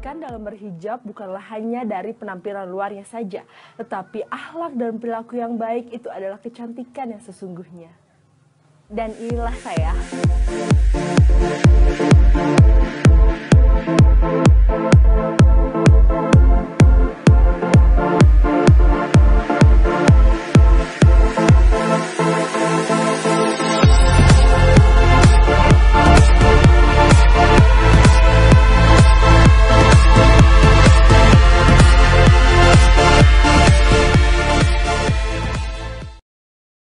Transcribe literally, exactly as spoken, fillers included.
kecantikan dalam berhijab bukanlah hanya dari penampilan luarnya saja, tetapi akhlak dan perilaku yang baik itu adalah kecantikan yang sesungguhnya. Dan inilah saya.